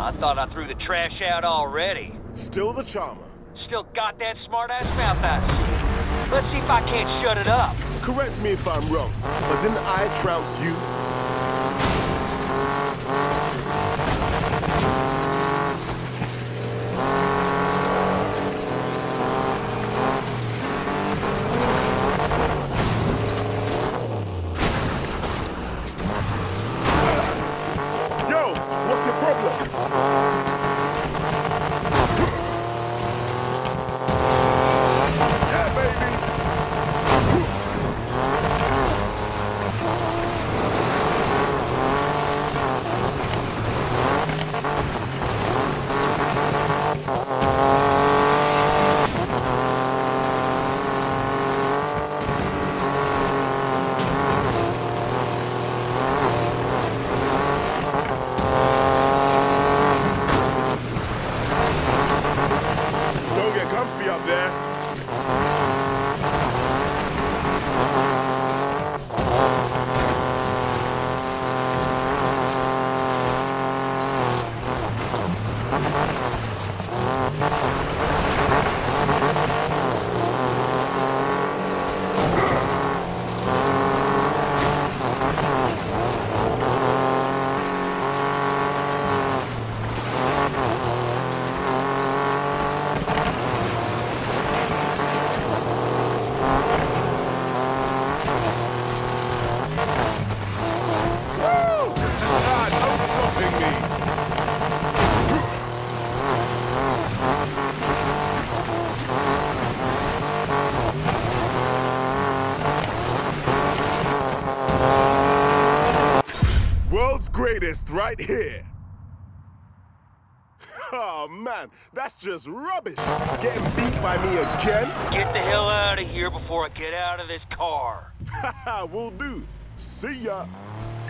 I thought I threw the trash out already. Still the charmer. Still got that smart-ass mouth ass. Let's see if I can't shut it up. Correct me if I'm wrong, but didn't I trounce you? Yo, what's your problem? Don't get comfy up there. No stopping me. World's greatest right here. Oh man, that's just rubbish. Getting beat by me again? Get the hell out of here before I get out of this car. Haha, will do. See ya.